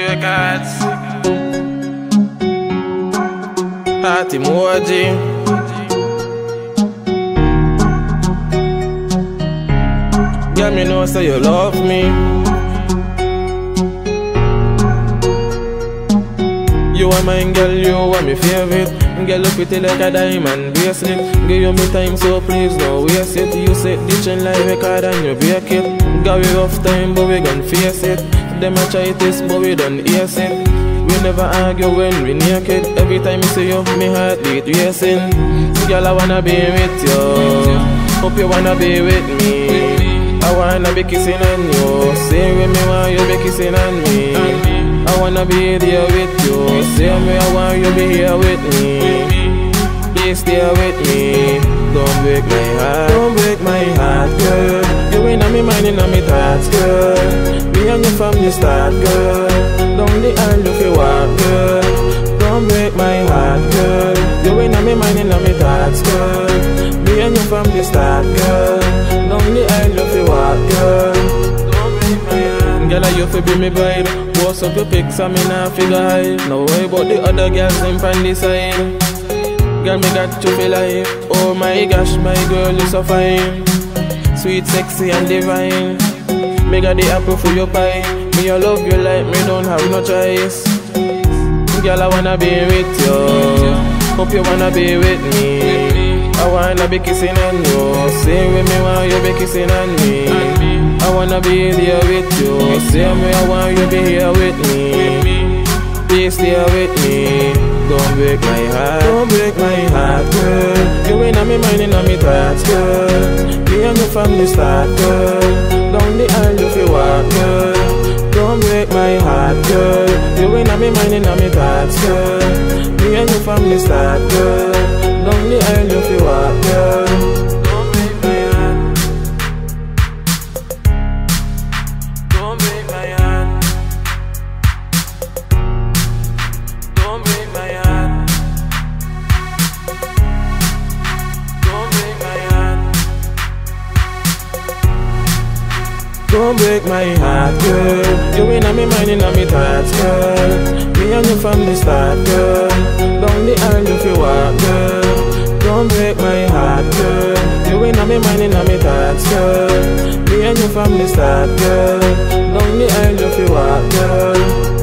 Records. Heart emoji. Girl, me know say you love me. You are mine, girl, you are my favorite. Girl, look pretty like a diamond bracelet. Give you me time, so please don't waste it. You set the chain like record and you break it. Got we rough time, but we gon' face it. Them a try this, but we done ace it. We never argue when we naked. Every time you see you, me heart beat racing. Girl, I wanna be with you. Hope you wanna be with me. I wanna be kissing on you. Say with me while you be kissing on me. I wanna be there with you. Say me, I want you be here with me. Please stay with me. Don't break my heart. Don't break my heart, girl. You in my mind, in my thoughts, girl. Me and you from the start, girl. Down the aisle if you walk, girl. Don't break my heart, girl. You in my mind, in my thoughts, girl. Me and you from the start, girl. Down the aisle if you walk, girl. Don't break my heart. Girl, I used to be me bride. Post up your pics and me nah figure hide. Now worry about the other girls them from the side. Girl, me got you feel like, oh my gosh, my girl is so fine. Sweet, sexy and divine. Me got the apple for your pie. Me I love you like me don't have no choice. Girl, I wanna be with you. Hope you wanna be with me. I wanna be kissing on you. Say with me while you be kissing on me. I wanna be there with you. Say me, I want you be here with me. Please stay with me. Don't break my heart. Don't break my heart, girl. You in my mind, in my thoughts, girl. Me and you from the start, girl. Down the aisle if you walk, girl. Don't break my heart, girl. You in my mind, in my thoughts, girl. Me and you from the start, girl. Down the aisle if you walk, girl. Don't break my heart. Don't break my heart. Don't break my heart. Don't break my heart. Don't break my heart, girl. You in my mind, in my thoughts, girl. Me and you from the start, girl. Down the aisle if you walk, girl. Don't break my heart, girl. You in my mind, in my thoughts, girl. Me and you from the start, girl. Down the aisle if you walk, girl.